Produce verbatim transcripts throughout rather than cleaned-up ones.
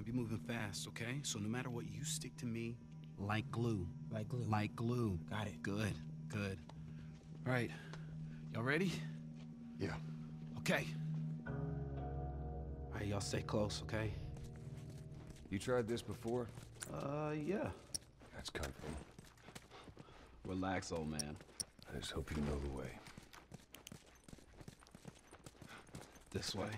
be moving fast, okay? So no matter what, you stick to me like glue. Like glue. Like glue. Got it. Good, good. All right, y'all ready? Yeah. Okay. All right, y'all stay close, okay? You tried this before? Uh, yeah. That's comforting. Relax, old man. I just hope you know the way. This way.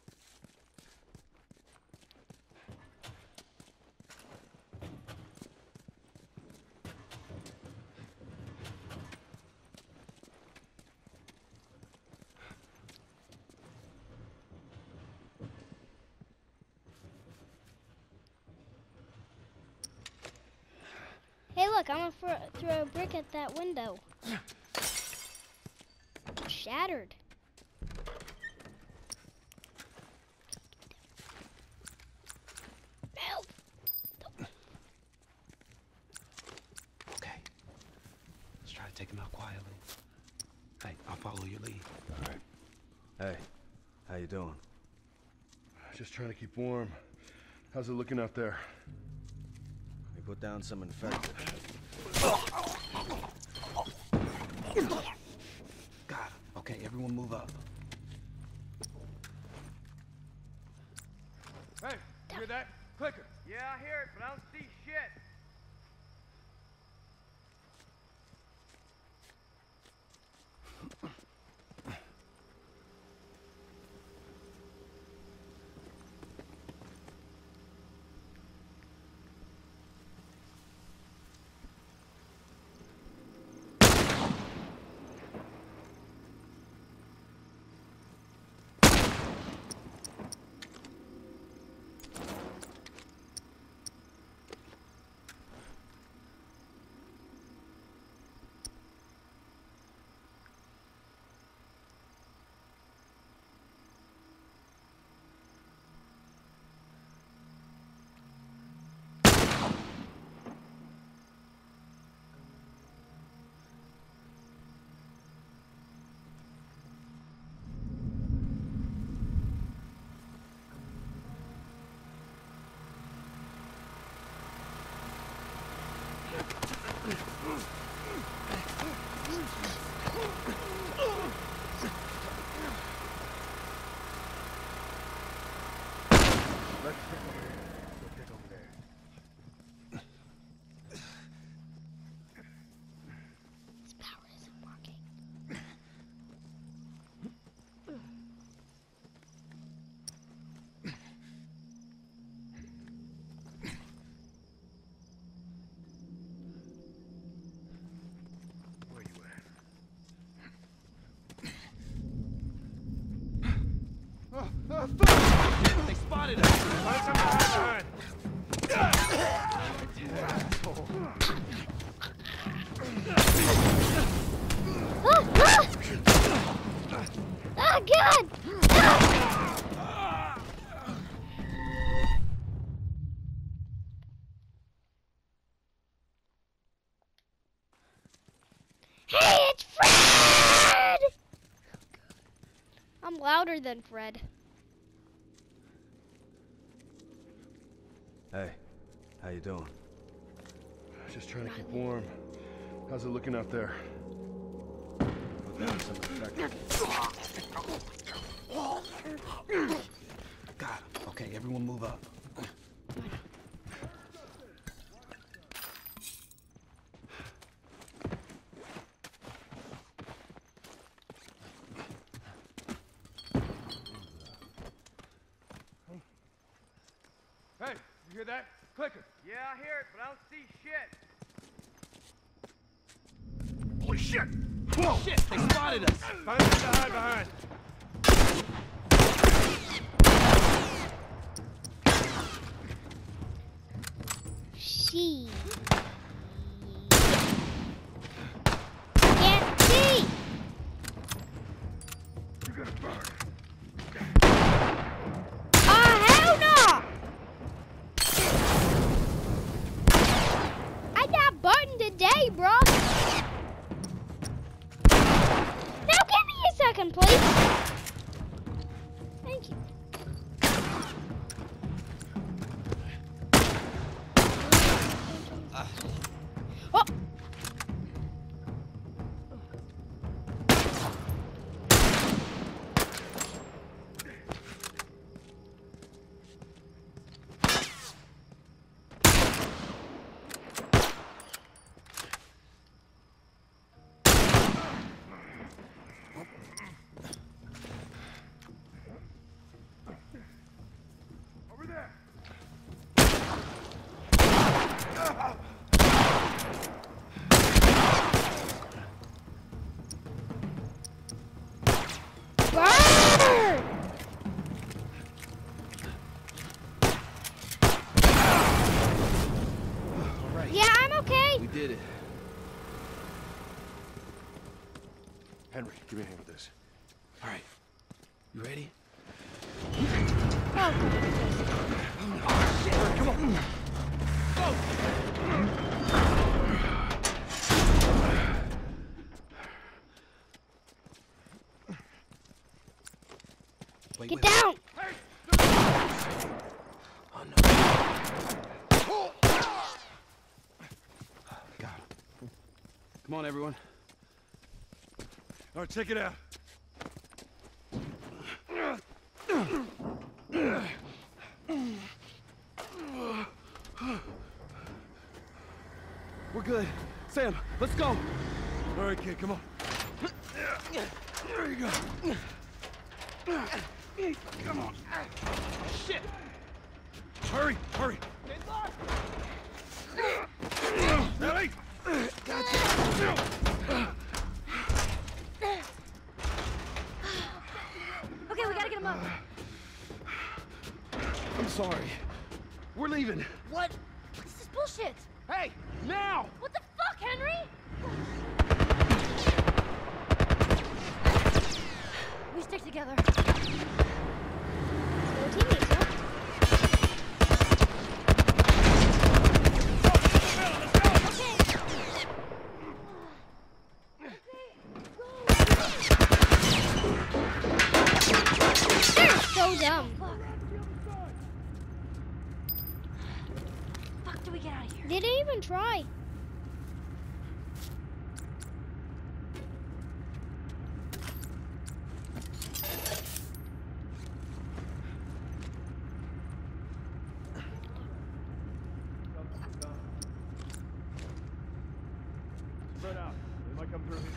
Hey, look, I'm gonna throw, throw a brick at that window. Shattered. Help! Okay. Let's try to take him out quietly. Hey, I'll follow your lead. All right. Hey, how you doing? Just trying to keep warm. How's it looking out there? We put down some infected. Got him. Okay, everyone move up. Hey, you hear that? Clicker. Yeah, I hear it, but I don't see shit. Let's check over here. Let's check over there. His power isn't working. Where you at? They spotted us! Find something behind. Ah, ah! Ah, God! Ah! Hey, it's Fred! I'm louder than Fred. Hey, how you doing? Just trying to keep warm. How's it looking out there? Put down some infected. Got him. Okay, everyone move up. Hey, you hear that? Clicker. Yeah, I hear it, but I don't see shit. Holy shit! Whoa! Shit, they spotted us! Find something to hide behind. She. Can't see! You're gonna burn. Oh, hell no! I got button today, bro. Now give me a second, please. Thank you. Henry, give me a hand with this. All right. You ready? Oh, Come on. Wait, get wait, down! wait. Oh no. Got him. Come on, everyone. All right, check it out. We're good. Sam, let's go. All right, kid, come on. There you go. Come on. Shit! Hurry, hurry. Ellie! Okay, we gotta get him up. I'm sorry. We're leaving. What? This is bullshit. Hey, now! What the fuck, Henry? We stick together. We're teammates, huh? They're so dumb. Fuck. Fuck, do we get out of here? They didn't even try. Spread out. They might come through here.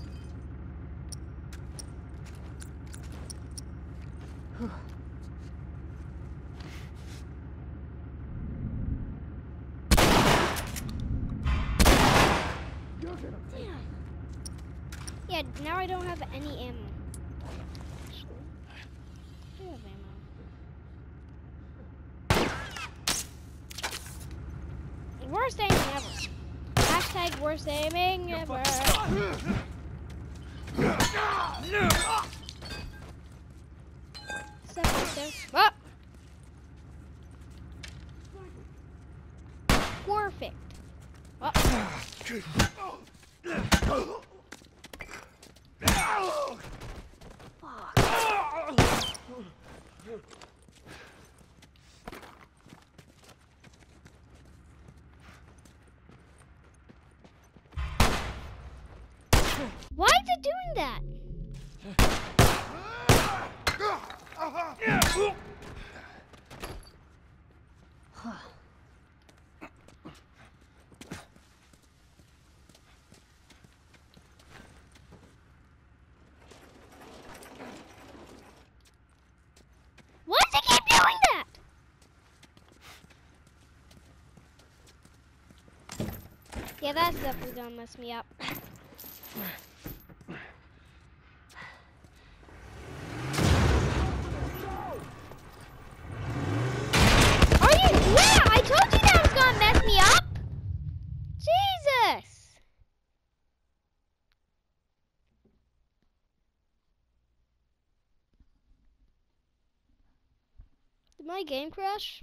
Damn. Yeah, now I don't have any ammo. I do have ammo. Worst aiming ever. Hashtag worst aiming ever. Step right there. Oh! Perfect. Oh. Why is it doing that? Why does it keep doing that? Yeah, that's definitely gonna mess me up. Are you? Yeah, I told you that was gonna mess me up. Jesus. Did my game crash?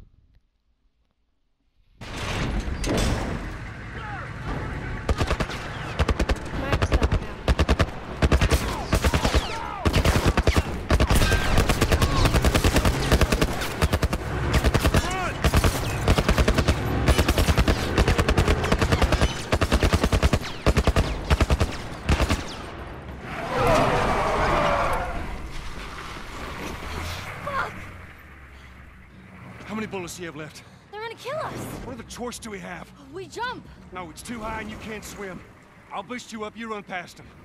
Maxed up now. How many bullets do you have left? They're gonna kill us. What other choice do we have? We jump. No, it's too high and you can't swim. I'll boost you up, you run past them.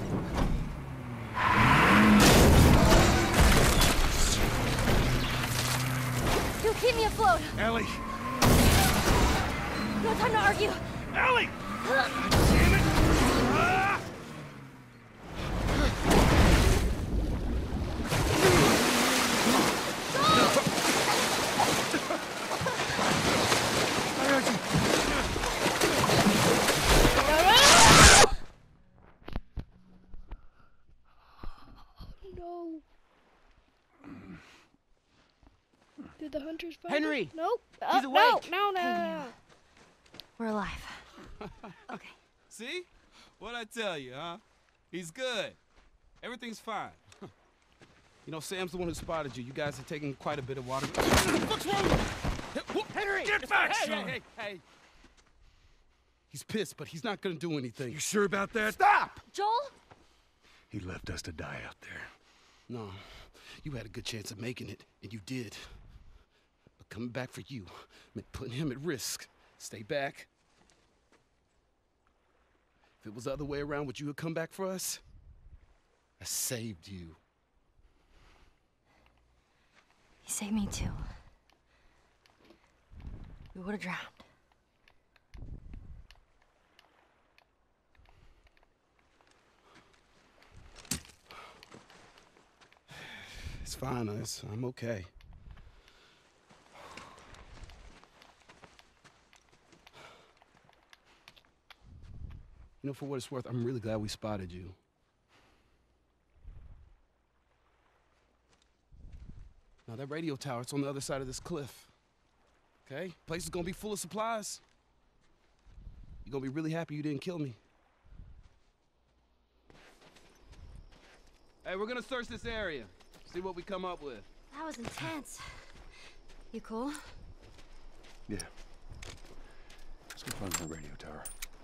You'll keep me afloat. Ellie! No time to argue. Ellie! Damn it! Ah! I heard you. No. Did the hunters find Henry! him? Nope. He's Uh, awake! No, no, no, no. We're alive. Okay. See? What'd I tell you, huh? He's good. Everything's fine. You know, Sam's the one who spotted you. You guys are taking quite a bit of water. What's wrong? Henry! Get back, hey, son! hey, hey, hey. He's pissed, but he's not gonna do anything. You sure about that? Stop! Joel? He left us to die out there. No, you had a good chance of making it, and you did. But coming back for you meant putting him at risk. Stay back. If it was the other way around, would you have come back for us? I saved you. He saved me too. We would have drowned. It's fine, Us. I'm okay. You know, for what it's worth, I'm really glad we spotted you. Now, that radio tower, it's on the other side of this cliff. Okay? Place is gonna be full of supplies. You're gonna be really happy you didn't kill me. Hey, we're gonna search this area. See what we come up with. That was intense. You cool? Yeah. Let's go find the radio tower.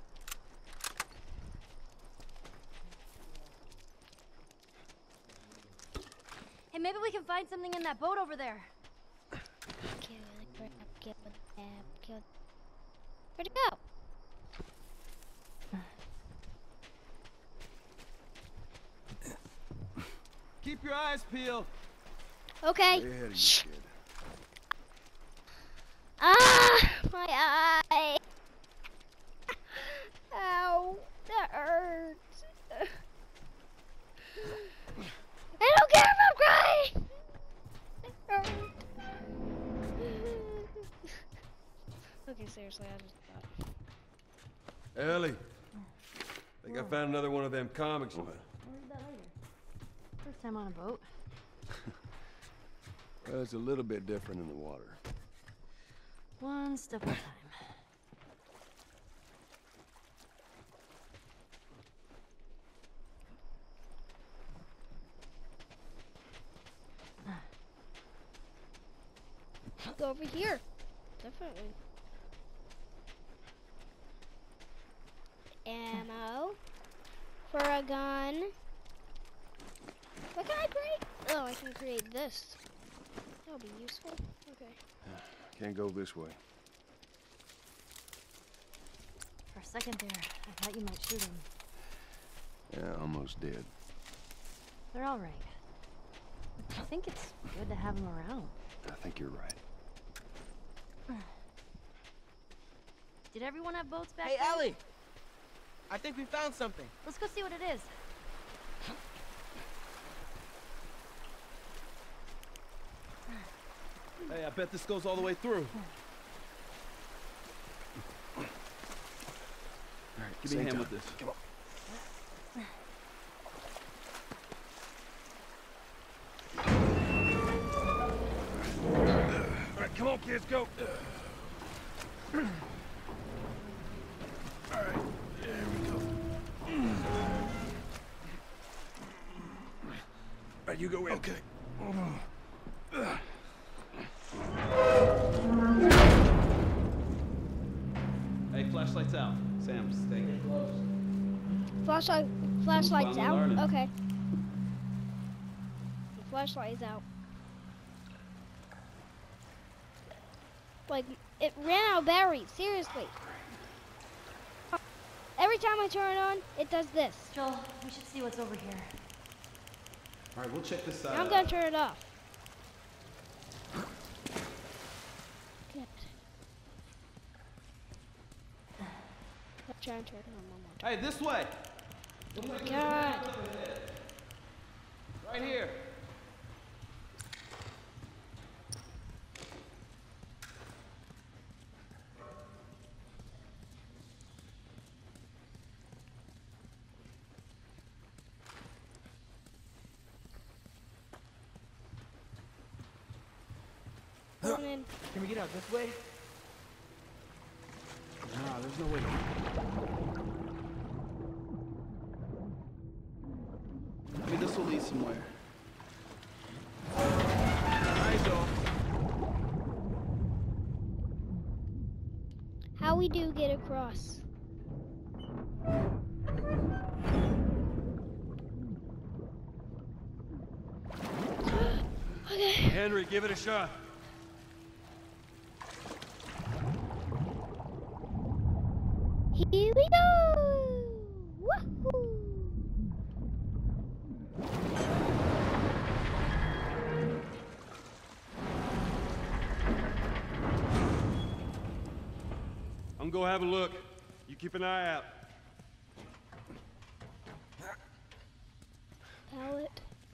Hey, maybe we can find something in that boat over there. Kill, grab, kill, grab, kill. Where'd it go? Keep your eyes peeled. Okay. Stay ahead of you, kid. Ah, my eye. Ow, that hurts. I don't care if I'm crying. It hurts. Okay, seriously, I just thought. Ellie, I think I found another one of them comics. Where's that later? First time on a boat. Well, it's a little bit different in the water. One step at a time. Go over here. Definitely. Ammo. For a gun. What can I create? Oh, I can create this. That'll be useful. Okay. Can't go this way. For a second there, I thought you might shoot him. Yeah, almost dead. They're all right. I think it's good to have them around. I think you're right. Did everyone have boats back Hey, there? Ellie! I think we found something. Let's go see what it is. Hey, I bet this goes all the way through. All right, Give me a same hand time. with this. Come on. All right, come on, kids, go. All right, there we go. All right, you go in. Okay. Hey, flashlight's out. Sam, stay close. Flashlight. Flashlight's Finally out. learning. Okay. The flashlight is out. Like, it ran out of batteries. Seriously. Every time I turn it on, it does this. Joel, we should see what's over here. All right, we'll check this side Now I'm out. gonna turn it off. Good. I'll try and turn it on one more time. Hey, this way. Oh my God. Right here. in. Can we get out this way? Nah, there's no way. I mean, this will lead somewhere. Alright, Joel. How we do get across? Okay. Henry, give it a shot. Here we go! Woohoo! I'm gonna go have a look. You keep an eye out. Pallet.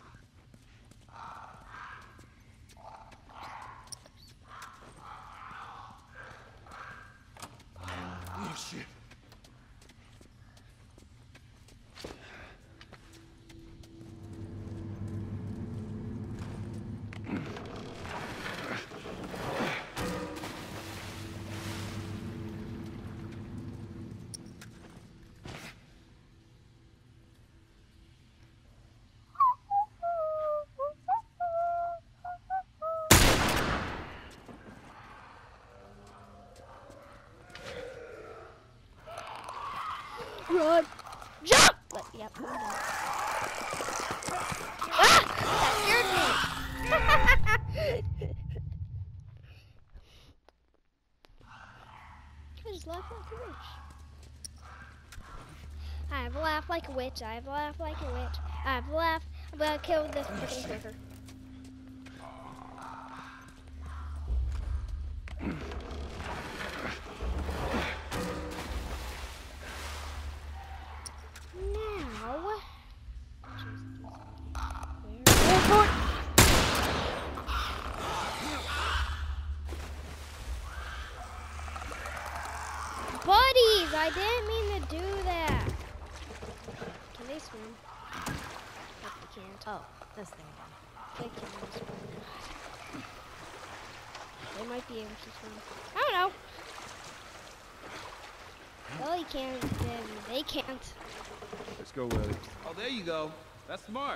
Oh, shit. Run! Jump! But, yep, I'm done. Ah! That scared me! I just laugh like a witch. I have a laugh like a witch. I have a laugh like a witch. I have a laugh. I'm gonna kill this freaking clicker. Buddies, I didn't mean to do that. Can they swim? Nope, they can't. Oh, this thing again. They can't swim. They might be able to swim. I don't know. Well, he can't. Then they can't. Let's go, Willie. Oh, there you go. That's smart.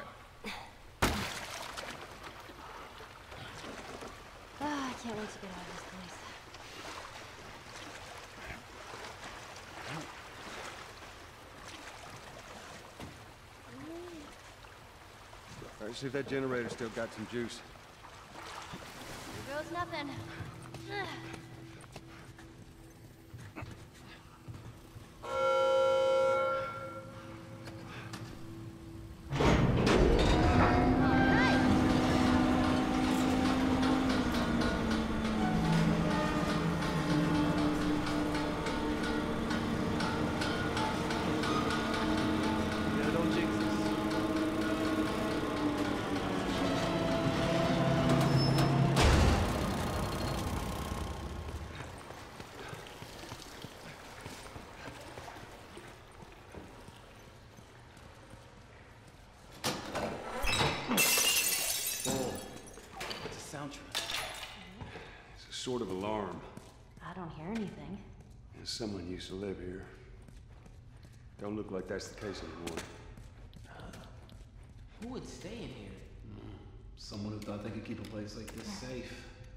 Ah, I can't wait to get out of this place. All right, see if that generator still got some juice. Here goes nothing. Yeah, don't jinx us. It's a sound trap. It's a sort of alarm. I don't hear anything. And someone used to live here. Don't look like that's the case anymore. Who would stay in here? Someone who thought they could keep a place like this safe.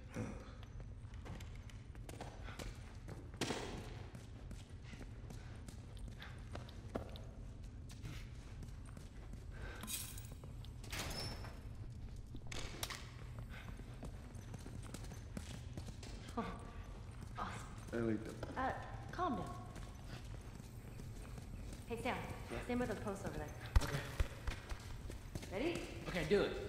Ellie, Uh, calm down. Hey, Sam. Stand by those posts over there. Okay. Ready? Okay, do it.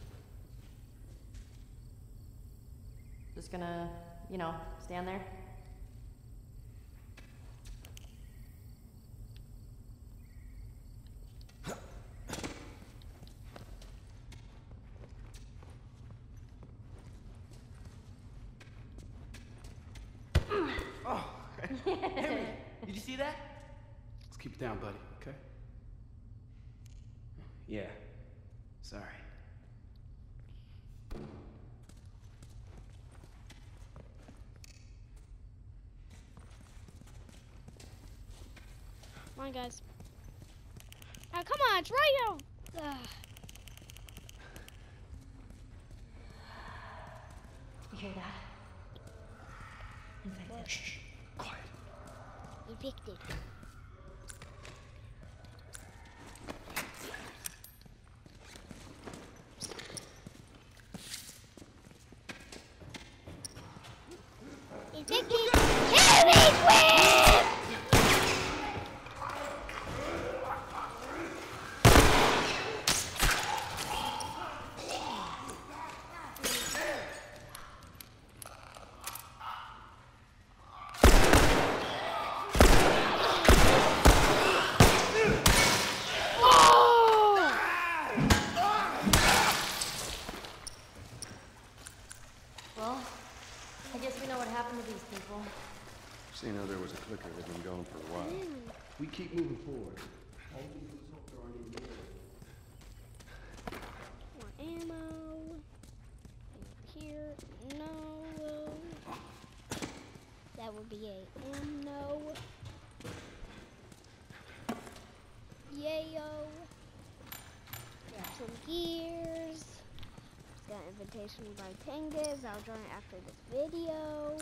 Just gonna, you know, stand there. Henry, did you see that? Let's keep it down, buddy, okay? Yeah. Sorry. Come on, guys. Ah, come on, it's right now. Ugh. You hear that? Infected. Shh. Quiet. Evicted. Evicted. Heavy whip! Well, I guess we know what happened to these people. Seeing how there was a clicker that had been gone for a while. We keep moving forward. More ammo. Here, no. That would be a M, no. Yayo. Got some gears. Got an invitation by Tengiz. I'll join after this video.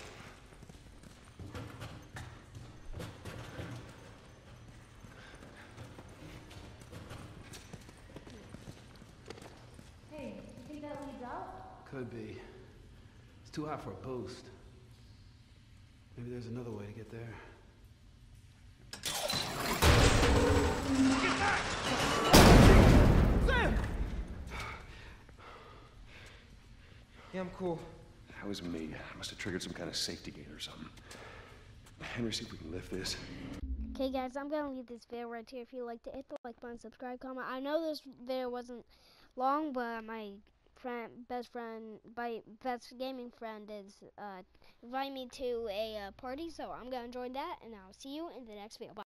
Hey, you think that leads out? Could be. It's too hot for a boost. Maybe there's another way to get there. Yeah, I'm cool. That was me. I must have triggered some kind of safety gate or something. Henry, see if we can lift this. Okay, guys, I'm gonna leave this video right here. If you liked it, hit the like button, subscribe, comment. I know this video wasn't long, but my friend, best friend, by best gaming friend, is uh, inviting me to a uh, party, so I'm gonna join that, and I'll see you in the next video. Bye.